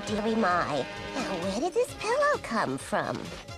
dearie my. Now, where did this pillow come from?